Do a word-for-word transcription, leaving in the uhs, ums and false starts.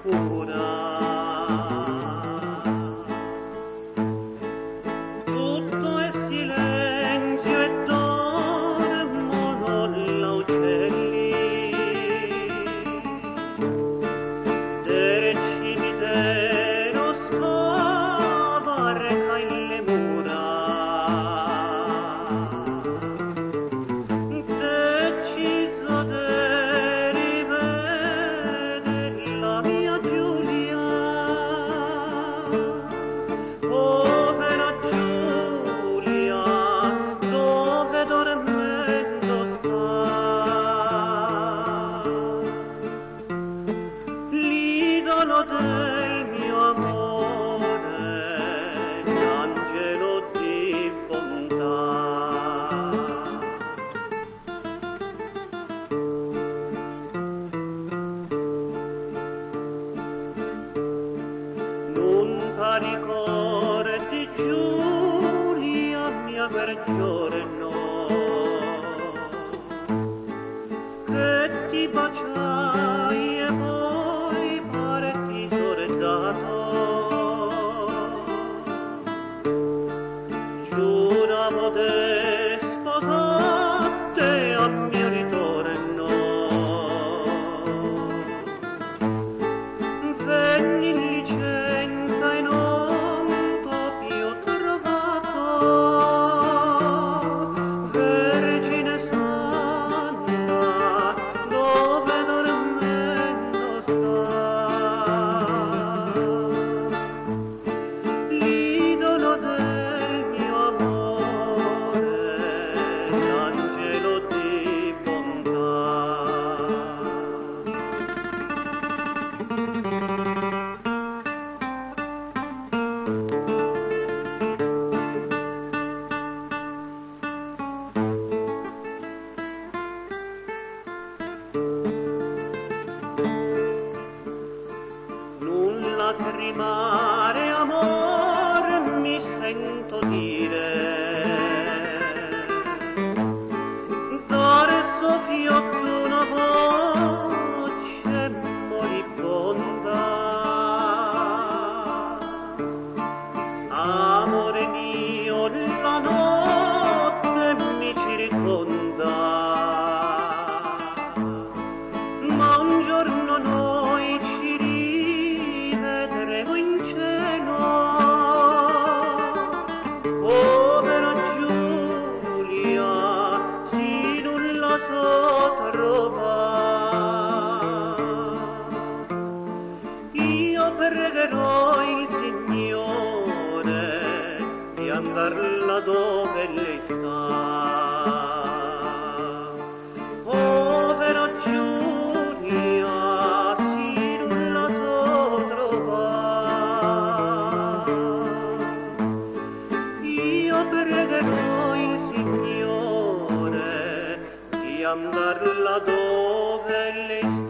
pura. Tutto è silenzio e dormono gli uccelli del cimitero, scavarca le mura. Deciso di rivedere la mia Giulia, povera Giulia, dove dormendo sta. L'idolo del mio amore, l'angelo di bontà. Non ti ricordi, Giulia mia, per giorno che ti baciai e poi parti sordato. Giuravo di sposarti a mio ritorno. Venni in licenza e non t'ho più trovato. Vergine santa, dove dormendo sta. L'idolo del mio amore, l'angelo di bontà. Nulla che rimane, amore, mi sento dire. Dare soffio una voce moribonda. Amore mio, la notte mi circonda. Ma un giorno noi ci rivedremo in cielo. Povera Giulia, si nulla so trovare. Io pregherò il Signore di andar là dove lei sta. Povera Giulia, si nulla so trovare. Io pregherò il Signore di andar là dove lei sta.